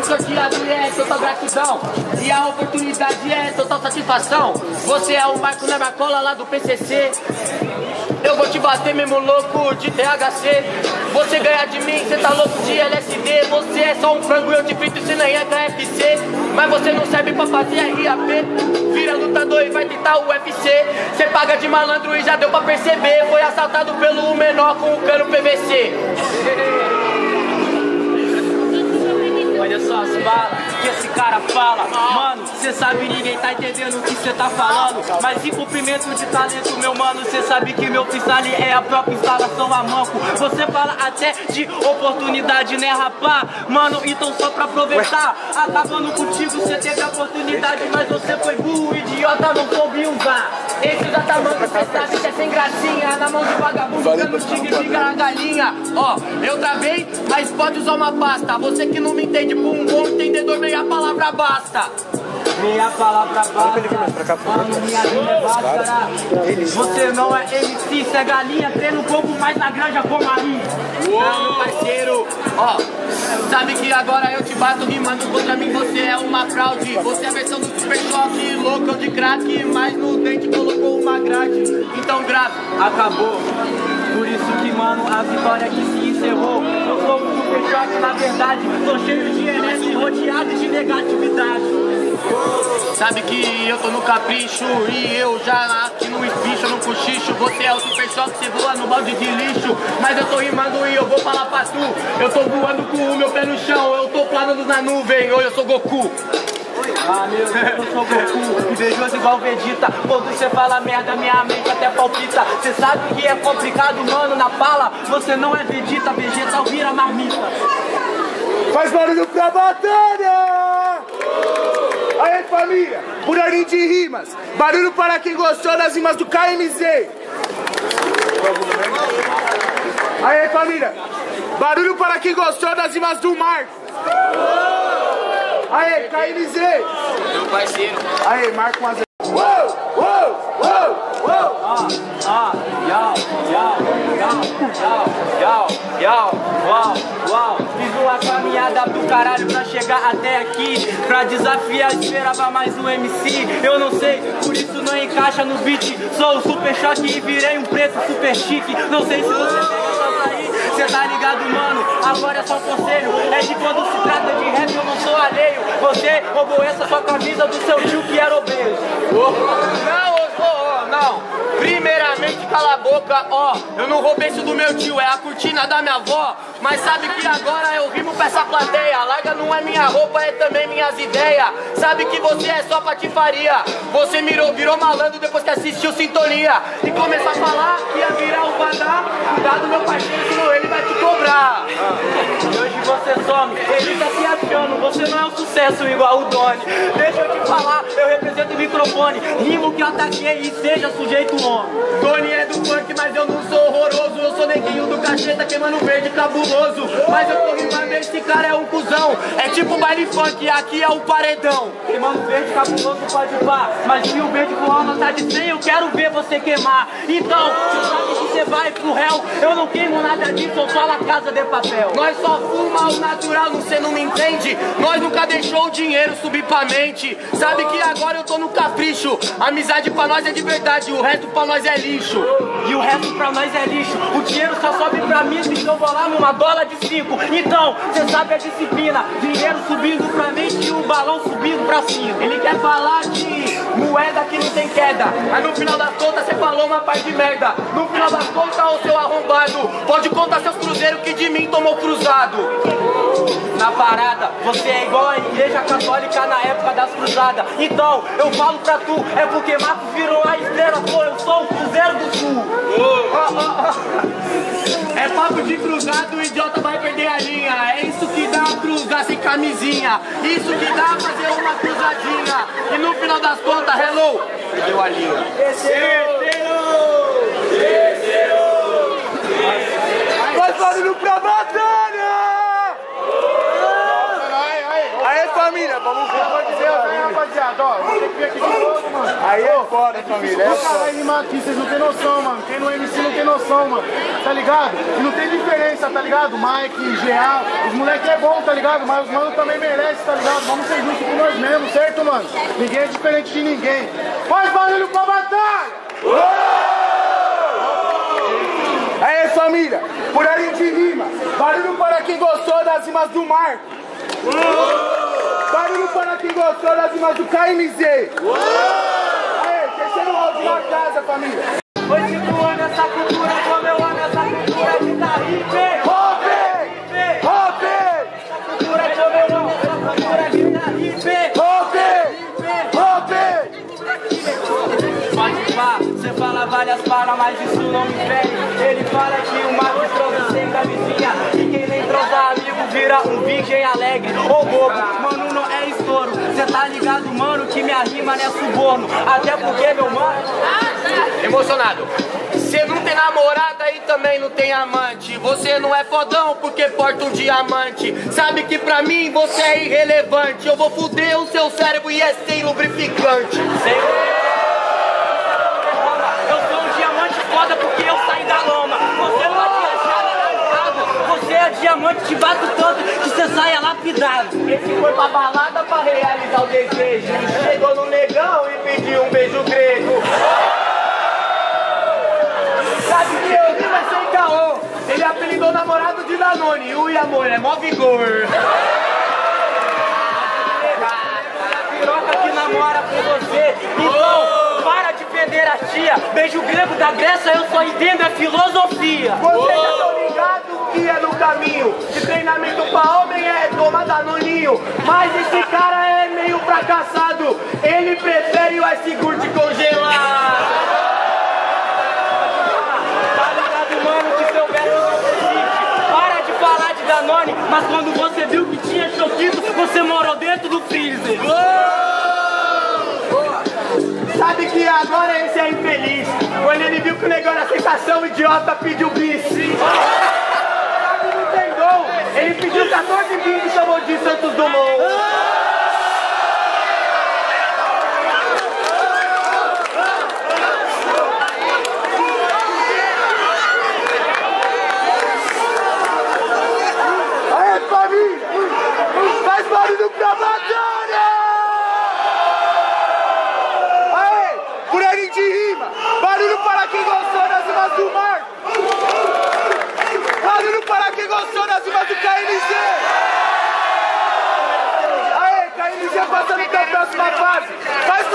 sorteado é total gratidão. E a oportunidade é total satisfação. Você é um barco na marcola lá do PCC. Eu vou te bater mesmo louco de THC. Você ganhar de mim, cê tá louco de LSD. Você é só um frango e eu te frito, cê nem é KFC. Mas você não serve pra fazer RAP. Vira lutador e vai tentar o UFC. Cê paga de malandro e já deu pra perceber. Foi assaltado pelo menor com o cano PVC. Olha só as balas que esse cara fala. Mano, cê sabe, ninguém tá entendendo o que cê tá falando. Mas em cumprimento de talento, meu mano, cê sabe que meu freestyle é a própria instalação a manco. Você fala até de oportunidade, né, rapá? Mano, então só pra aproveitar, acabando contigo, cê teve a oportunidade, mas você foi burro, idiota, não soube usar. Esse da tamanho, cê sabe que é sem gracinha. Na mão de vagabundo, dando tigre, fica na galinha. Ó, eu travei, mas pode usar uma pasta. Você que não me entende, por um bom entendedor, meia palavra basta. Meia palavra basta. Mano, minha rima é bárbara. Você não é MC, cê é galinha. Treina um pouco mais na granja com Maria. Uou, meu parceiro, ó, sabe que agora eu te bato rimando contra mim, você é uma fraude. Você é a versão do Super Choque, louco de crack, mas no dente colocou uma grade. Então grave, acabou. Por isso que, mano, a vitória aqui se encerrou. Eu sou um Super Choque, na verdade. Tô cheio de NS, rodeado de negatividade. Sabe que eu tô no capricho e eu já aqui no espicho, no cochicho. Você é o Super Choque, você voa no balde de lixo. Mas eu tô rimando e eu vou falar pra tu. Eu tô voando com o meu pé no chão, eu tô planando na nuvem, ou eu sou Goku. Ah, meu Deus, eu sou Goku, invejoso igual Vegeta. Quando você fala merda, minha mente até palpita. Você sabe que é complicado, mano, na fala. Você não é Vegeta, Vegeta vira marmita. Faz barulho pra batalha! Aí, família, por ordem de rimas, barulho para quem gostou das rimas do KMZ. Aí, família, barulho para quem gostou das rimas do Marco. Aê, KMZ! Meu parceiro. Aê, Marco Mazé. Uou, uou, uou, uou! Uau. Fiz uma caminhada do caralho pra chegar até aqui. Pra desafiar, esperava mais um MC. Eu não sei, por isso não encaixa no beat. Sou o Super Choque e virei um preto super chique. Não sei se você pega essa aí. Cê tá ligado, mano? Agora é só um conselho. É de quando se trata de rap, eu não sou alheio. Você roubou essa sua camisa do seu tio que era obeso. Não. Primeiramente, cala a boca, ó. Eu não roubei isso do meu tio, é a cortina da minha avó. Mas sabe que agora eu rimo pra essa plateia. Larga não é minha roupa, é também minhas ideias. Sabe que você é só patifaria. Você virou malandro depois que assistiu Sintonia. E começou a falar que ia virar um badá. Cuidado, meu parceiro, senão ele vai te cobrar. E hoje você some, ele tá se achando. Você não é um sucesso igual o Doni. Deixa eu te falar, eu represento o microfone. Rimo que eu ataquei e seja sujeito homem. Doni é do funk, mas eu não sou horroroso. Eu sou neguinho do cacheta, queimando verde cabuloso. Mas eu tô rimando, esse cara é um cuzão. É tipo baile funk, aqui é o paredão. Queimando verde cabuloso pode pá. Mas se o verde com alma tá de 100, eu quero ver você queimar. Então, você sabe que você vai pro réu. Eu não queimo nada disso, eu só La Casa de Papel. Nós só fuma o natural, você não me entende? Nós nunca deixou o dinheiro subir pra mente. Sabe que agora eu tô no capricho. Amizade pra nós é de verdade, o resto pra nós é lixo. E o resto pra nós é lixo. O dinheiro só sobe pra mim se eu vou lá numa dólar de 5. Então, cê sabe a disciplina. Dinheiro subindo pra mente e o balão subindo pra cima. Ele quer falar de moeda que não tem queda, mas no final das contas cê falou uma parte de merda. No final das contas, ô seu arrombado, pode contar seus cruzeiros que de mim tomou cruzado. Na parada, você é igual a igreja católica na época das cruzadas. Então, eu falo pra tu, é porque Marcos virou a estrela. Pô, eu sou o Cruzeiro do Sul. É papo de cruzado, o idiota vai perder a linha. É isso que dá cruzar sem camisinha. Isso que dá fazer uma cruzadinha. E no final das contas, hello, perdeu a linha. Faz barulho pra batalha! Aí, família, vamos ver, rapaziada, ó. Vou ter que vir aqui de novo, mano. Aí é foda, família. É Ô, cara, aí, mano, aqui vocês não tem noção, mano. Quem não é MC não tem noção, mano. Tá ligado? E não tem diferença, tá ligado? Mike, GA, os moleques é bom, tá ligado? Mas os manos também merecem, tá ligado? Vamos ser justos com nós mesmos, certo, mano? Ninguém é diferente de ninguém. Faz barulho pra batalha! Aí, família, por aí de rima, barulho para quem gostou das rimas do Marco. Barulho para quem gostou das rimas do KMZ. Aí, terceiro round na casa, família. Foi situando essa cultura como eu amo essa cultura de tá hippie. Hop! Essa cultura como eu amo essa cultura de tá hippie. Hop! Pode pá, cê fala várias paras, mas isso não me fere. Ele fala que o Marcos troca sem camisinha e quem nem troca amigo vira um virgem alegre. Ô bobo, mano, não é estouro. Cê tá ligado, mano, que minha rima não é suborno. Até porque, meu mano... Emocionado. Você não tem namorada e também não tem amante. Você não é fodão porque porta um diamante. Sabe que pra mim você é irrelevante. Eu vou fuder o seu cérebro e é sem lubrificante. Eu sou um diamante foda porque eu saí da lama. Você pode achar lapidado. Você é diamante, te bato tanto que você saia lapidado. Esse foi pra balada pra realizar o desejo. Chegou no negão e pediu um beijo grego. Sabe que eu vi, mas sem caô. Ele apelidou o namorado de Danone. Ui, amor, é mó vigor. Piroca que namora com você. Então, para de vender a tia. Beijo grego da Grécia, eu só entendo, é filosofia. Você já tá ligado que é no caminho. De treinamento pra homem é tomar danoninho. Mas esse cara é meio fracassado. Ele prefere o iogurte congelado. Danone, mas quando você viu que tinha choquito, você morou dentro do freezer. Sabe que agora esse é infeliz. Quando ele viu que o negócio era sensação, o idiota pediu bis. Sabe, não tem gol. Ele pediu 14 bis e chamou de Santos Dumont. Faz barulho pra batalha! Aê, por aí de rima, barulho para quem gostou das rimas do Marco. Barulho para quem gostou das rimas do KMZ. Aê, KMZ passando pra próxima fase. Faz